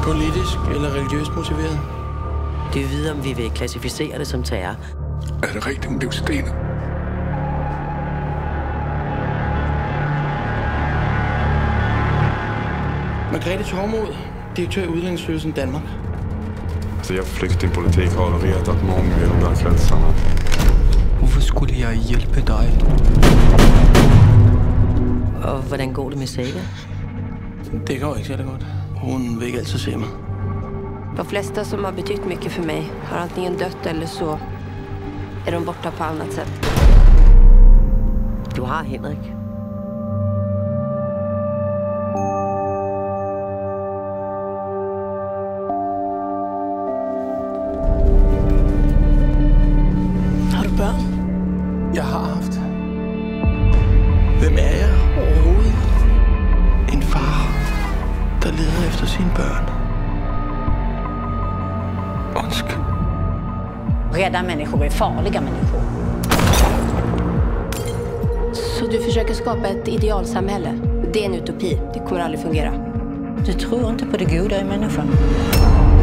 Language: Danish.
Politisk eller religiøst motiveret? Det er videre, om vi vil klassificere det som terror. Er det rigtigt, hun blev stenet? Margrethe Tormod, direktør i Udlændingsstyrelsen Danmark. Altså, flyktingpolitik har retat många i de där kretsarna. Hvorfor skulle jeg hjælpe dig? Og hvordan går det med Saga? Det går ikke særlig godt. Hun vil ikke altid se mig. De flesta som har betytt mycket för mig har antingen dött eller så är de borta på annat sätt. Du har Henrik. Har du børn? Jeg har haft. Hvem er jeg overhovedet? En far, der leder efter sine børn. Undskyld. Rädda människor är farliga människor. Så du försöker skapa ett idealsamhälle? Det är en utopi. Det kommer aldrig fungera. Du tror inte på det goda i människan.